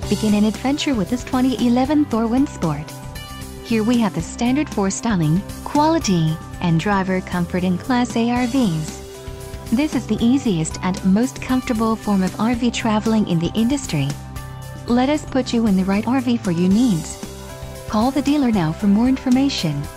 Begin an adventure with this 2011 Thor WINDSPORT. Here we have the standard for styling, quality, and driver comfort in Class A RVs. This is the easiest and most comfortable form of RV traveling in the industry. Let us put you in the right RV for your needs. Call the dealer now for more information.